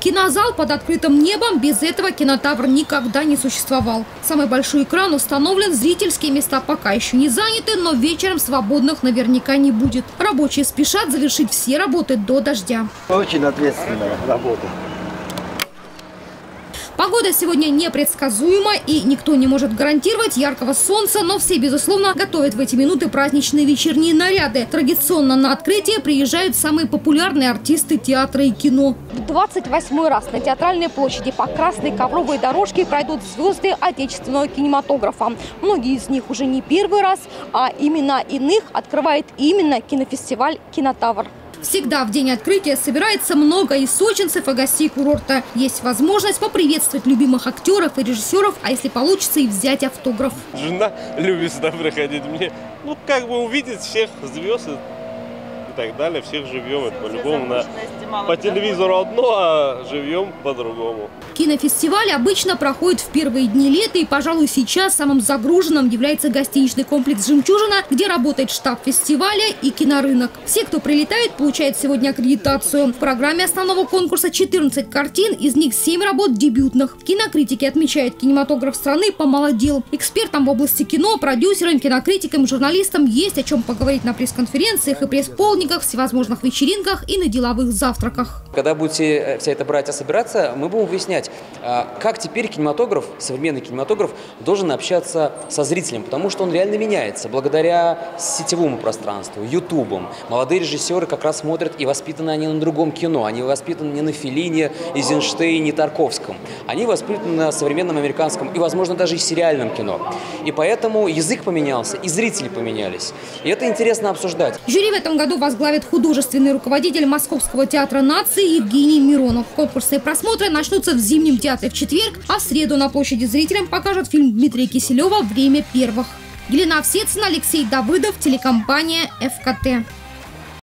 Кинозал под открытым небом, без этого кинотавр никогда не существовал. Самый большой экран установлен, зрительские места пока еще не заняты, но вечером свободных наверняка не будет. Рабочие спешат завершить все работы до дождя. Очень ответственная работа. Погода сегодня непредсказуема, и никто не может гарантировать яркого солнца, но все, безусловно, готовят в эти минуты праздничные вечерние наряды. Традиционно на открытие приезжают самые популярные артисты театра и кино. В 28-й раз на Театральной площади по красной ковровой дорожке пройдут звезды отечественного кинематографа. Многие из них уже не первый раз, а имена иных открывает именно кинофестиваль «Кинотавр». Всегда в день открытия собирается много и сочинцев, и гостей курорта. Есть возможность поприветствовать любимых актеров и режиссеров, а если получится, и взять автограф. Жена любит сюда приходить. Мне, увидеть всех звезд и так далее, всех живьем. Это по-любому по телевизору одно, а живьем по-другому. Кинофестиваль обычно проходит в первые дни лета, и, пожалуй, сейчас самым загруженным является гостиничный комплекс «Жемчужина», где работает штаб фестиваля и кинорынок. Все, кто прилетает, получают сегодня аккредитацию. В программе основного конкурса 14 картин, из них 7 работ дебютных. Кинокритики отмечают, кинематограф страны помолодел. Экспертам в области кино, продюсерам, кинокритикам, журналистам есть о чем поговорить на пресс-конференциях и пресс-полниках, всевозможных вечеринках и на деловых завтраках. Когда будете вся эта братья собираться, мы будем выяснять, как теперь кинематограф, современный кинематограф, должен общаться со зрителем, потому что он реально меняется благодаря сетевому пространству, ютубам. Молодые режиссеры как раз смотрят, и воспитаны они на другом кино. Они воспитаны не на Феллини, Эйзенштейне, Тарковском. Они воспитаны на современном американском и, возможно, даже и сериальном кино. И поэтому язык поменялся, и зрители поменялись. И это интересно обсуждать. Жюри в этом году возглавит художественный руководитель Московского театра нации Евгений Миронов. Конкурсные просмотры начнутся в Зимнем театре в четверг, а в среду на площади зрителям покажут фильм Дмитрия Киселева «Время первых». Елена Овсецина, Алексей Давыдов, телекомпания ФКТ.